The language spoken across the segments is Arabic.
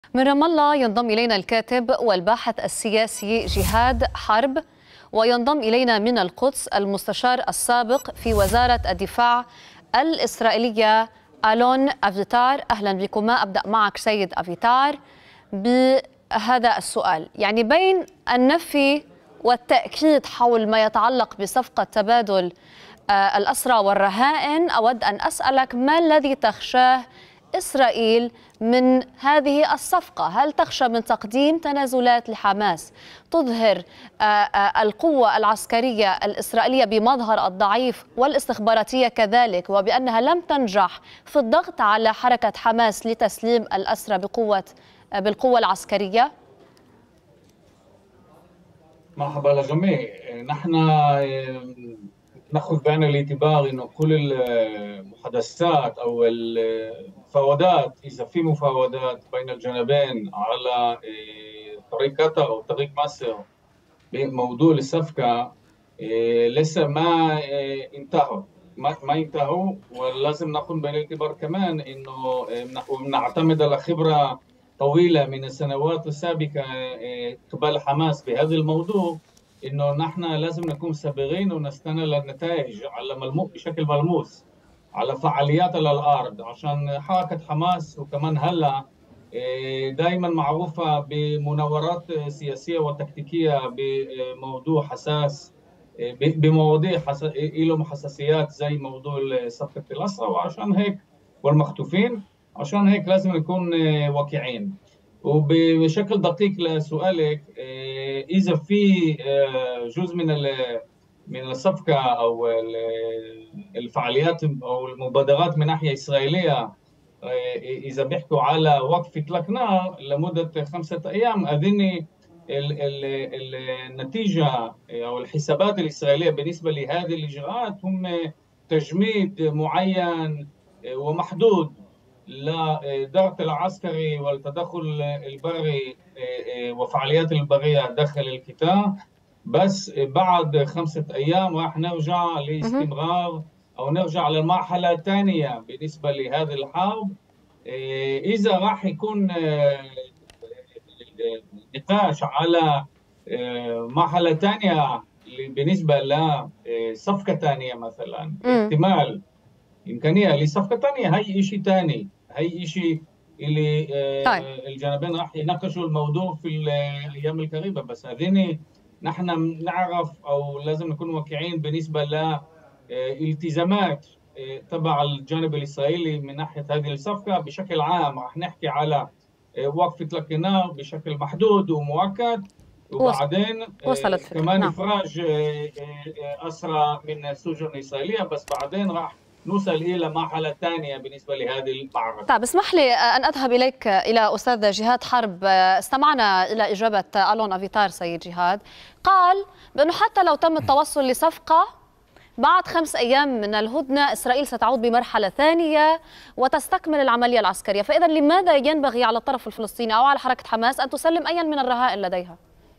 من رام الله ينضم إلينا الكاتب والباحث السياسي جهاد حرب، وينضم إلينا من القدس المستشار السابق في وزارة الدفاع الإسرائيلية ألون أفيتار. أهلا بكما. أبدأ معك سيد أفيتار بهذا السؤال، يعني بين النفي والتأكيد حول ما يتعلق بصفقة تبادل الأسرى والرهائن، أود أن أسألك ما الذي تخشاه إسرائيل من هذه الصفقة؟ هل تخشى من تقديم تنازلات لحماس تظهر القوة العسكرية الإسرائيلية بمظهر الضعيف والاستخباراتية كذلك، وبأنها لم تنجح في الضغط على حركة حماس لتسليم الأسرى بالقوة العسكرية؟ مرحبا للجميع. نحن نأخذ بعين الاعتبار أنه كل المحادثات أو المفاوضات، إذا في مفاوضات بين الجانبين على طريق قطر أو طريق مصر بموضوع الصفقة لسه ما انتهوا ما انتهوا، ولازم نأخذ بعين الاعتبار كمان أنه نعتمد على خبرة طويلة من السنوات السابقة قبل حماس بهذا الموضوع، إنه نحن لازم نكون سابقين ونستنى للنتائج بشكل ملموس على فعاليات على الأرض، عشان حركة حماس وكمان هلا دائما معروفة بمناورات سياسية وتكتيكية بموضوع حساس، بمواضيع لهم حساسيات زي موضوع صفقة الأسرى، وعشان هيك والمخطوفين، عشان هيك لازم نكون واقعين. وبشكل دقيق لسؤالك، إذا في جزء من الصفقة أو الفعاليات أو المبادرات من ناحية إسرائيلية، إذا بيحكوا على وقف إطلاق نار لمدة 5 أيام، أظن النتيجة أو الحسابات الإسرائيلية بالنسبة لهذه الإجراءات هم تجميد معين ومحدود للضغط العسكري والتدخل البري وفعاليات البرية داخل القطاع، بس بعد 5 أيام راح نرجع لاستمرار أو نرجع للمرحلة الثانية بالنسبة لهذه الحرب. إذا راح يكون نقاش على مرحلة ثانية بالنسبة لصفقة ثانية مثلا، احتمال إمكانية لصفقة ثانية، هي شيء ثاني، هي شيء اللي الجانبين راح يناقشوا الموضوع في الأيام القريبة. بس أظن نحن نعرف أو لازم نكون واقعين بالنسبة لالتزامات تبع الجانب الإسرائيلي من ناحية هذه الصفقة. بشكل عام راح نحكي على وقف إطلاق النار بشكل محدود ومؤقت، وبعدين كمان إفراج أسرى من السجن الإسرائيلية، بس بعدين راح نوصل إلى مرحلة ثانية بالنسبة لهذه المعركة. طيب اسمح لي أن أذهب إليك إلى أستاذ جهاد حرب. استمعنا إلى إجابة ألون أفيتار سيد جهاد، قال بأنه حتى لو تم التوصل لصفقة بعد 5 أيام من الهدنة إسرائيل ستعود بمرحلة ثانية وتستكمل العملية العسكرية. فإذا لماذا ينبغي على الطرف الفلسطيني أو على حركة حماس أن تسلم أيا من الرهائن لديها؟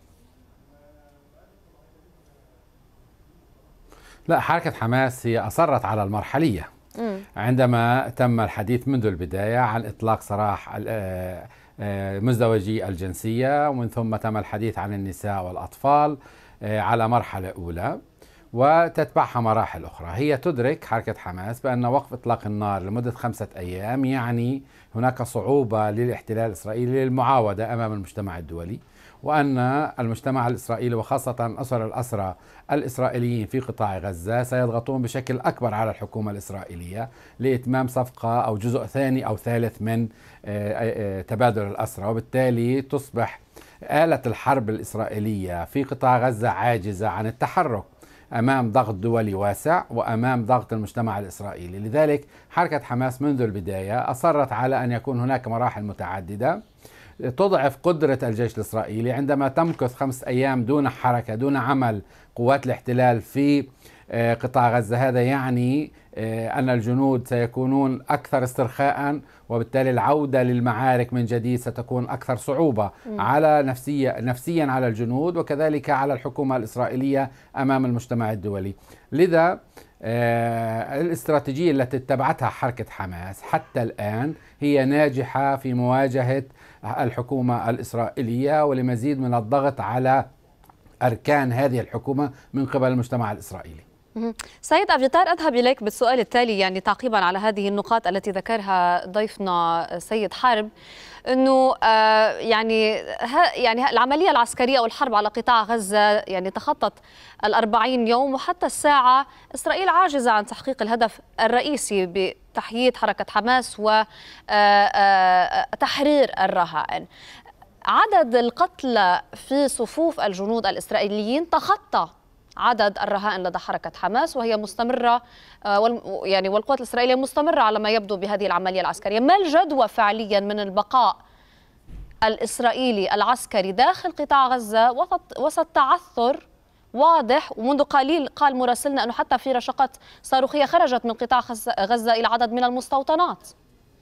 لا، حركة حماس هي أصرت على المرحلية عندما تم الحديث منذ البداية عن إطلاق سراح مزدوجي الجنسية، ومن ثم تم الحديث عن النساء والأطفال على مرحلة أولى، وتتبعها مراحل أخرى. هي تدرك حركة حماس بأن وقف إطلاق النار لمدة 5 أيام يعني هناك صعوبة للاحتلال الإسرائيلي للمعاودة أمام المجتمع الدولي، وأن المجتمع الإسرائيلي وخاصة أسر الأسرى الإسرائيليين في قطاع غزة سيضغطون بشكل أكبر على الحكومة الإسرائيلية لإتمام صفقة أو جزء ثاني أو ثالث من تبادل الأسرى، وبالتالي تصبح آلة الحرب الإسرائيلية في قطاع غزة عاجزة عن التحرك أمام ضغط دولي واسع وأمام ضغط المجتمع الإسرائيلي. لذلك حركة حماس منذ البداية أصرت على أن يكون هناك مراحل متعددة تضعف قدرة الجيش الإسرائيلي عندما تمكث 5 أيام دون حركة، دون عمل قوات الاحتلال في قطاع غزة. هذا يعني أن الجنود سيكونون أكثر استرخاء، وبالتالي العودة للمعارك من جديد ستكون أكثر صعوبة على نفسيا على الجنود، وكذلك على الحكومة الإسرائيلية أمام المجتمع الدولي. لذا الاستراتيجية التي اتبعتها حركة حماس حتى الآن هي ناجحة في مواجهة الحكومة الإسرائيلية ولمزيد من الضغط على أركان هذه الحكومة من قبل المجتمع الإسرائيلي. سيد أفيتار، أذهب إليك بالسؤال التالي، يعني تعقيبا على هذه النقاط التي ذكرها ضيفنا سيد حرب، أنه يعني العملية العسكرية والحرب على قطاع غزة يعني تخطت 40 يوم، وحتى الساعة إسرائيل عاجزة عن تحقيق الهدف الرئيسي بتحييد حركة حماس وتحرير الرهائن. عدد القتلى في صفوف الجنود الإسرائيليين تخطى عدد الرهائن لدى حركة حماس، وهي مستمرة والقوات الإسرائيلية مستمرة على ما يبدو بهذه العملية العسكرية. ما الجدوى فعليا من البقاء الإسرائيلي العسكري داخل قطاع غزة وسط تعثر واضح؟ ومنذ قليل قال مراسلنا أنه حتى في رشقات صاروخية خرجت من قطاع غزة إلى عدد من المستوطنات.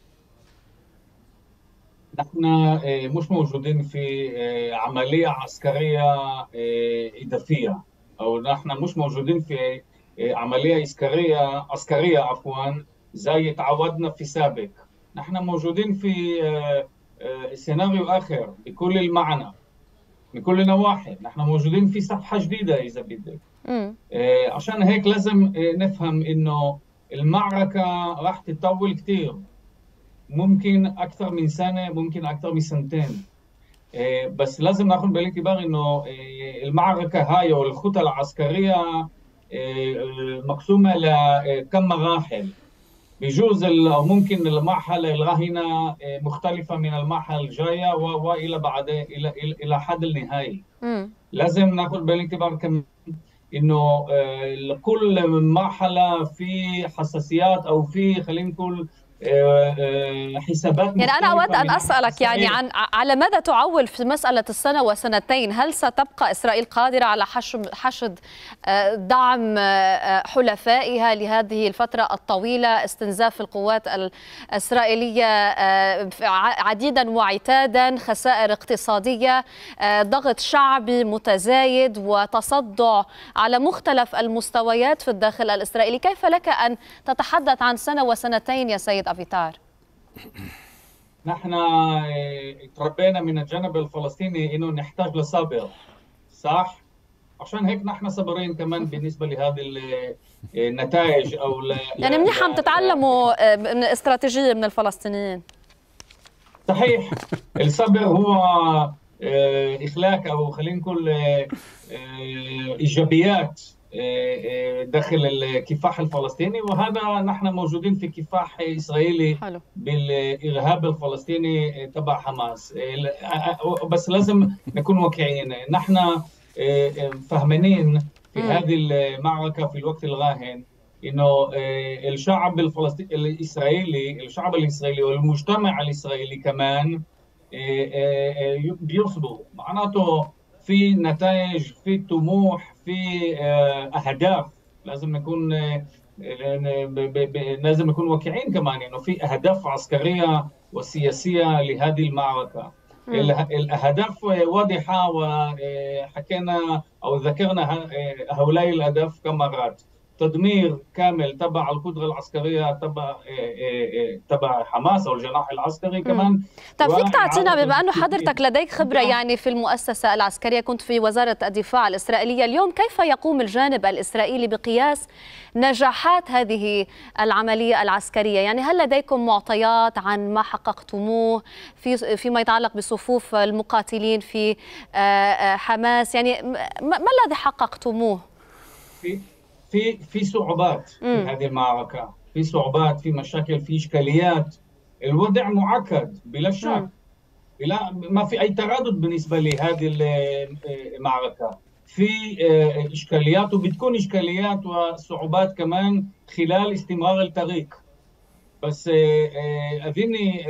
نحن مش موجودين في عملية عسكرية إضافية، أو نحن مش موجودين في عملية عسكرية زي تعودنا في سابق. نحن موجودين في سيناريو آخر بكل المعنى، بكل النواحي. نحن موجودين في صفحة جديدة إذا بدك. عشان هيك لازم نفهم إنه المعركة راح تطول كتير، ممكن أكثر من سنة، ممكن أكثر من سنتين. بس لازم ناخذ بالاعتبار إنه المعركة هاي والخطة العسكرية مقسومة لكم مراحل. بجوز أو ممكن المرحلة الراهنة مختلفة من المرحلة الجاية وإلى بعد إلى حد النهائي. لازم ناخذ بالاعتبار كمان إنه كل مرحلة في حساسيات أو في خلينا نقول حسابات. يعني أنا أود أن أسألك يعني على ماذا تعول في مسألة السنة وسنتين؟ هل ستبقى إسرائيل قادرة على حشد دعم حلفائها لهذه الفترة الطويلة، استنزاف القوات الإسرائيلية عديدا وعتادا، خسائر اقتصادية، ضغط شعبي متزايد وتصدع على مختلف المستويات في الداخل الإسرائيلي؟ كيف لك أن تتحدث عن سنة وسنتين يا سيد أفيتار؟ نحن تربينا من الجانب الفلسطيني انه نحتاج لصبر، صح؟ عشان هيك نحن صبرين كمان بالنسبه لهذه النتائج او يعني منيح عم تتعلموا من استراتيجيه من الفلسطينيين. صحيح. الصبر هو اخلاق او خلينا نقول ايجابيات داخل الكفاح الفلسطيني، وهذا نحن موجودين في كفاح إسرائيلي حلو. بالإرهاب الفلسطيني تبع حماس. بس لازم نكون واقعيين. نحن فهمانين في هذه المعركة في الوقت الراهن إنه الشعب الإسرائيلي والمجتمع الإسرائيلي كمان بيصبروا. معناته في نتائج، في طموح، في أهداف. لازم نكون واقعين كمان إنه في أهداف عسكرية وسياسية لهذه المعركة. الأهداف واضحة وحكينا أو ذكرنا هؤلاء الأهداف كم مرات: تدمير كامل تبع القدرة العسكرية تبع حماس أو الجناح العسكري كمان. طيب فيك تعطينا، بما أنه حضرتك لديك خبرة يعني في المؤسسة العسكرية، كنت في وزارة الدفاع الإسرائيلية، اليوم كيف يقوم الجانب الإسرائيلي بقياس نجاحات هذه العملية العسكرية؟ يعني هل لديكم معطيات عن ما حققتموه فيما يتعلق بصفوف المقاتلين في حماس؟ يعني ما الذي حققتموه؟ في صعوبات في هذه المعركة، في صعوبات، في مشاكل، في إشكاليات. الوضع معقد بلا شك، ما في أي تردد بالنسبة لهذه المعركة. في إشكاليات، وبتكون إشكاليات وصعوبات كمان خلال استمرار الطريق. بس أظني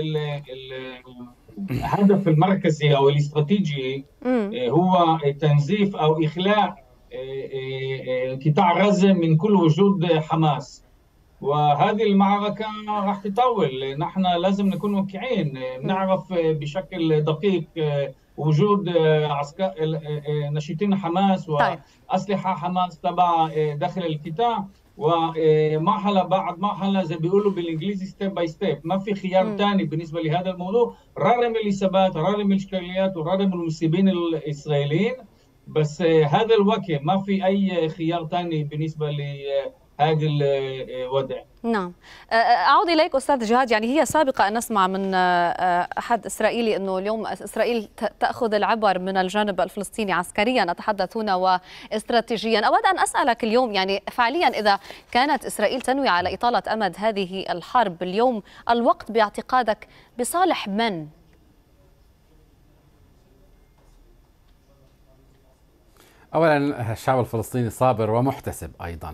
الهدف المركزي أو الاستراتيجي هو تنزيف أو إخلاء قطاع غزة من كل وجود حماس. وهذه المعركة راح تطول. نحن لازم نكون واقعيين، نعرف بشكل دقيق وجود نشيطين حماس وأسلحة حماس تبع داخل القطاع. ومرحله بعد مرحله زي بيقولوا بالانجليزي ستيب باي ستيب. ما في خيار ثاني بالنسبه لهذا الموضوع، رغم الاصابات، رغم الاشكاليات، ورغم المصيبين الاسرائيليين. بس هذا الوقت ما في اي خيار ثاني بالنسبه لهذا الوضع. نعم. أعود إليك أستاذ جهاد، يعني هي سابقة أن نسمع من أحد إسرائيلي أنه اليوم إسرائيل تأخذ العبر من الجانب الفلسطيني عسكريا، أتحدث هنا واستراتيجيا. أود أن أسألك اليوم يعني فعليا إذا كانت إسرائيل تنوي على إطالة أمد هذه الحرب اليوم، الوقت باعتقادك بصالح من؟ أولا الشعب الفلسطيني صابر ومحتسب أيضا،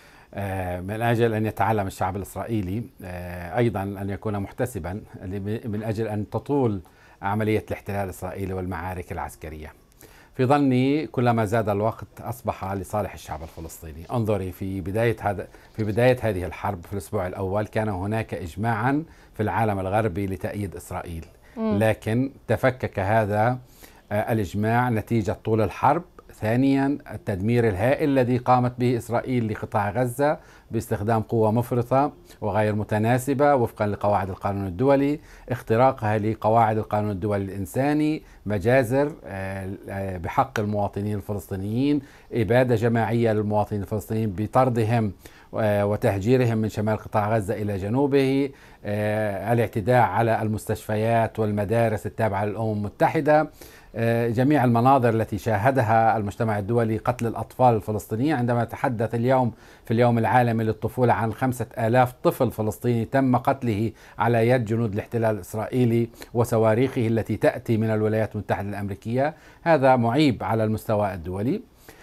من أجل أن يتعلم الشعب الإسرائيلي أيضا أن يكون محتسبا من أجل أن تطول عملية الاحتلال الإسرائيلي والمعارك العسكرية. في ظني كلما زاد الوقت أصبح لصالح الشعب الفلسطيني. انظري في بداية هذه الحرب في الأسبوع الأول كان هناك إجماعا في العالم الغربي لتأييد إسرائيل، لكن تفكك هذا الإجماع نتيجة طول الحرب. ثانيا التدمير الهائل الذي قامت به إسرائيل لقطاع غزة باستخدام قوة مفرطة وغير متناسبة وفقا لقواعد القانون الدولي، اختراقها لقواعد القانون الدولي الإنساني، مجازر بحق المواطنين الفلسطينيين، إبادة جماعية للمواطنين الفلسطينيين بطردهم وتهجيرهم من شمال قطاع غزة إلى جنوبه، الاعتداء على المستشفيات والمدارس التابعة للأمم المتحدة، جميع المناظر التي شاهدها المجتمع الدولي، قتل الأطفال الفلسطينيين. عندما نتحدث اليوم في اليوم العالمي للطفولة عن 5000 طفل فلسطيني تم قتله على يد جنود الاحتلال الإسرائيلي وصواريخه التي تأتي من الولايات المتحدة الأمريكية، هذا معيب على المستوى الدولي.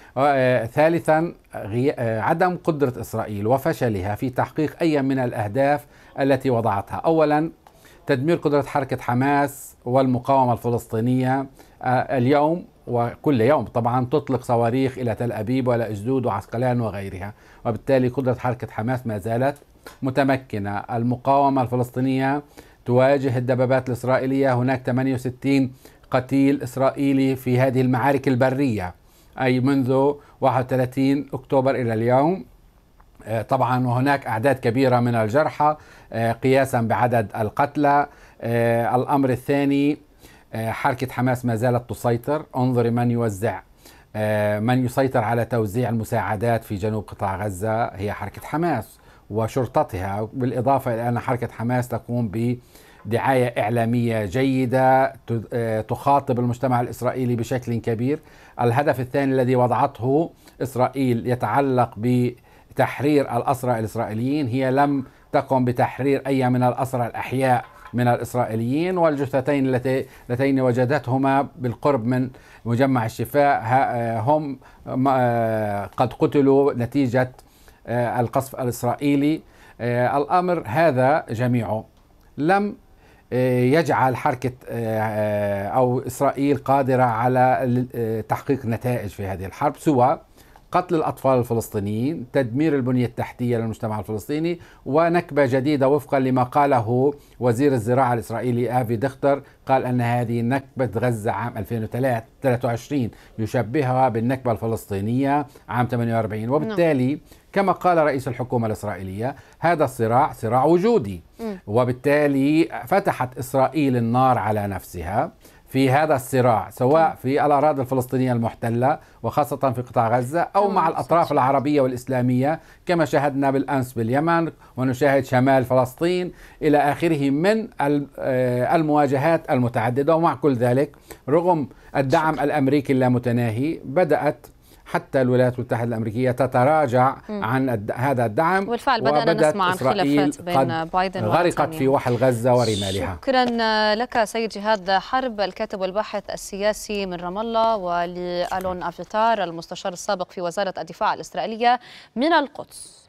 ثالثا عدم قدرة إسرائيل وفشلها في تحقيق أي من الأهداف التي وضعتها. أولا تدمير قدرة حركة حماس والمقاومة الفلسطينية اليوم وكل يوم طبعا تطلق صواريخ إلى تل أبيب وإلى أسدود وعسقلان وغيرها، وبالتالي قدرة حركة حماس ما زالت متمكنة. المقاومة الفلسطينية تواجه الدبابات الإسرائيلية، هناك 68 قتيل إسرائيلي في هذه المعارك البرية، أي منذ 31 أكتوبر إلى اليوم طبعا، وهناك أعداد كبيرة من الجرحى قياسا بعدد القتلى. الأمر الثاني حركة حماس ما زالت تسيطر. انظر من يسيطر على توزيع المساعدات في جنوب قطاع غزة هي حركة حماس وشرطتها، بالإضافة إلى أن حركة حماس تقوم بدعاية إعلامية جيدة تخاطب المجتمع الإسرائيلي بشكل كبير. الهدف الثاني الذي وضعته إسرائيل يتعلق بتحرير الأسرى الإسرائيليين، هي لم تقم بتحرير أي من الأسرى الأحياء من الإسرائيليين، والجثتين اللتين وجدتهما بالقرب من مجمع الشفاء هم قد قتلوا نتيجة القصف الإسرائيلي. الأمر هذا جميعه لم يجعل حركة أو إسرائيل قادرة على تحقيق نتائج في هذه الحرب سوى قتل الأطفال الفلسطينيين، تدمير البنية التحتية للمجتمع الفلسطيني، ونكبة جديدة وفقا لما قاله وزير الزراعة الإسرائيلي آفي دختر، قال أن هذه نكبة غزة عام 2023 يشبهها بالنكبة الفلسطينية عام 48. وبالتالي كما قال رئيس الحكومة الإسرائيلية هذا الصراع صراع وجودي، وبالتالي فتحت إسرائيل النار على نفسها في هذا الصراع، سواء في الأراضي الفلسطينية المحتلة وخاصة في قطاع غزة أو مع الأطراف العربية والإسلامية كما شاهدنا بالأمس باليمن ونشاهد شمال فلسطين إلى آخره من المواجهات المتعددة. ومع كل ذلك رغم الدعم الأمريكي اللامتناهي بدأت حتى الولايات المتحدة الأمريكية تتراجع عن هذا الدعم، والفعل بدأنا نسمع عن خلافات بين بايدن غرقت في وحل غزة ورمالها. شكرا لك سيد جهاد حرب، الكاتب والباحث السياسي من رام الله، ولألون أفيتار المستشار السابق في وزارة الدفاع الإسرائيلية من القدس.